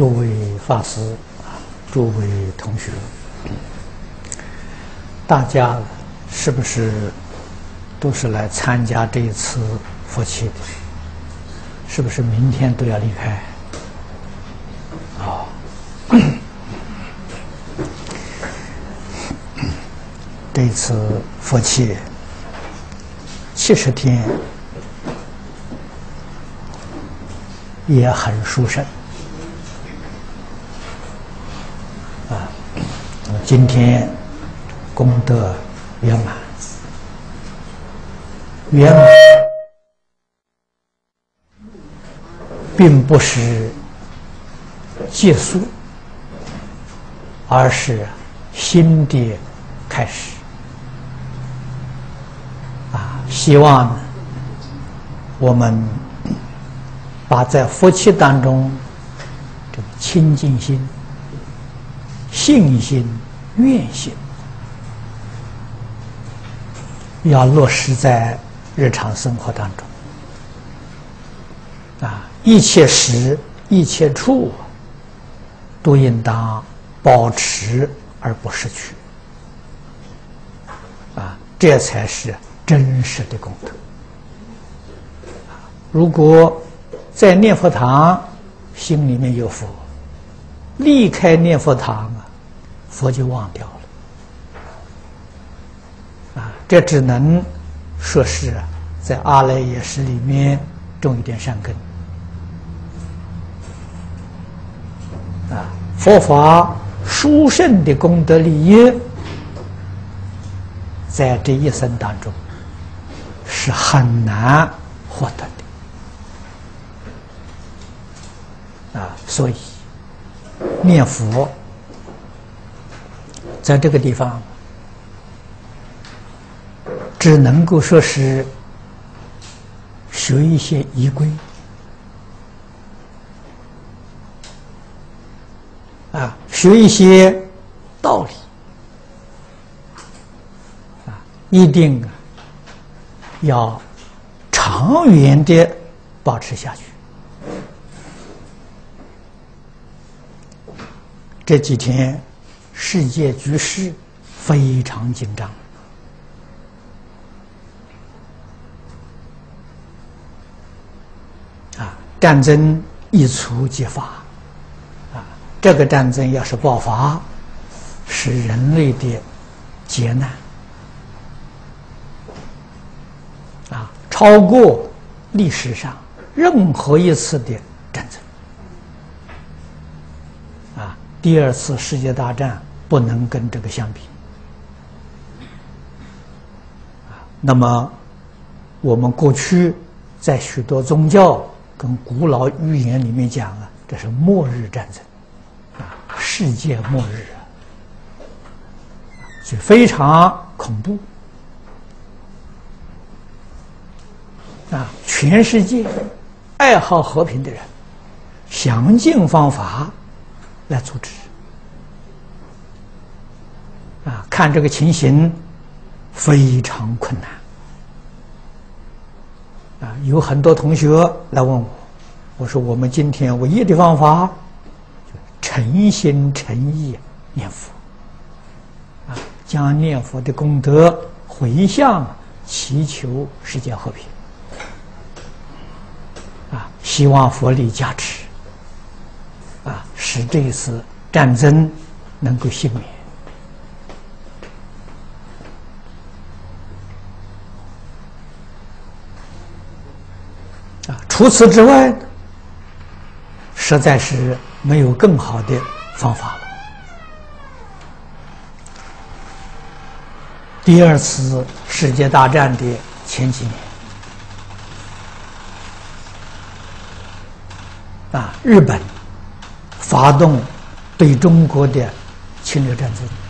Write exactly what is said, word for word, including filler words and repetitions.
诸位法师、诸位同学，大家是不是都是来参加这一次佛七的？是不是明天都要离开？啊、哦，这一次佛七七十天也很殊胜。 今天功德圆满，圆满并不是结束，而是新的开始。啊，希望呢，我们把在佛七当中这个清净心、信心、愿心要落实在日常生活当中啊，一切时一切处都应当保持而不失去啊，这才是真实的功德。如果在念佛堂心里面有佛，离开念佛堂啊，佛就忘掉了。啊，这只能说是在阿赖耶识里面种一点善根。啊，佛法殊胜的功德利益，在这一生当中是很难获得的。啊，所以念佛在这个地方只能够说是学一些仪规啊，学一些道理啊，一定要长远的保持下去。这几天世界局势非常紧张啊，战争一触即发啊，这个战争要是爆发，是人类的劫难啊，超过历史上任何一次的战争。第二次世界大战不能跟这个相比。那么，我们过去在许多宗教跟古老预言里面讲啊，这是末日战争，啊，世界末日啊，所以非常恐怖。啊，全世界爱好和平的人，想尽方法来阻止啊！看这个情形非常困难啊！有很多同学来问我，我说我们今天唯一的方法，诚心诚意念佛啊，将念佛的功德回向，祈求世界和平啊！希望佛力加持。啊，使这一次战争能够幸免。啊，除此之外，实在是没有更好的方法了。第二次世界大战的前几年，啊，日本发动对中国的侵略战争。